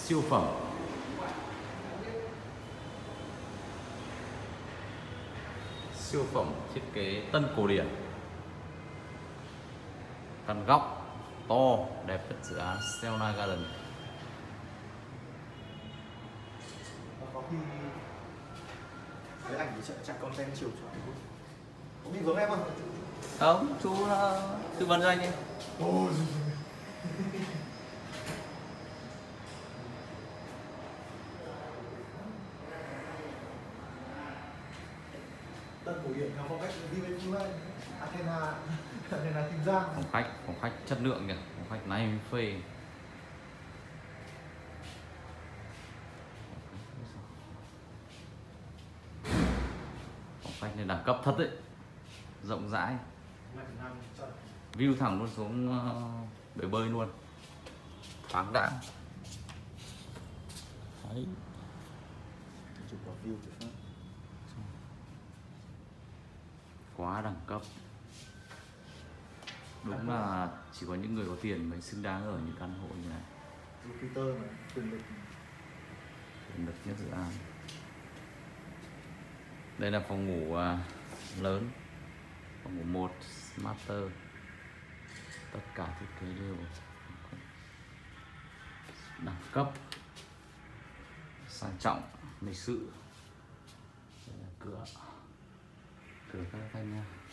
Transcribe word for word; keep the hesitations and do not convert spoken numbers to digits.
siêu phẩm. Siêu phẩm thiết kế tân cổ điển, căn góc to đẹp nhất dự án Selna Garden. Có khi cái ảnh thì chạy chạy content chiều chuẩn không? Có bị vướng em không? Không, chú uh, tư vấn cho anh đi. Ôi. Tân cổ điển theo phong cách đi bên phía Athena, Athena Kim Giang. Phòng khách, phòng khách chất lượng nhỉ, phòng khách này mới phê. Phòng khách này đẳng cấp thật đấy, rộng rãi, view thẳng luôn xuống uh, bể bơi luôn, thoáng đãng. Đấy. Chụp vào view thì phát. Quá đẳng cấp. Đúng là chỉ có những người có tiền mới xứng đáng ở những căn hộ như này. Jupiter này, quyền lực. Quyền lực nhất dự án. Đây là phòng ngủ uh, lớn, phòng ngủ một master. Tất cả thiết kế đều đẳng cấp, sang trọng, lịch sự. Đây là cửa, cửa các thanh nha.